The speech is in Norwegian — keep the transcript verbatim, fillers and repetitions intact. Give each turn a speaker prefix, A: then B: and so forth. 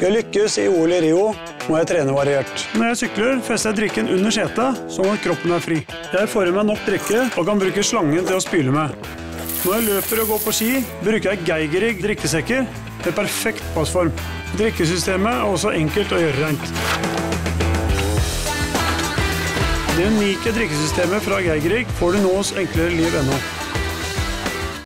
A: Skal jeg lykkes i O L i Rio, må jeg trene variert.
B: Når jeg sykler, fester jeg drikken under setet, sånn at kroppen er fri. Jeg får i meg nok drikke og kan bruke slangen til å spyle med. Når jeg løper og går på ski, bruker jeg Geigerig drikkesekker med perfekt passform. Drikkesystemet er også enkelt å gjøre rent. Det unike drikkesystemet fra Geigerig får du nå hos enklere liv ennå.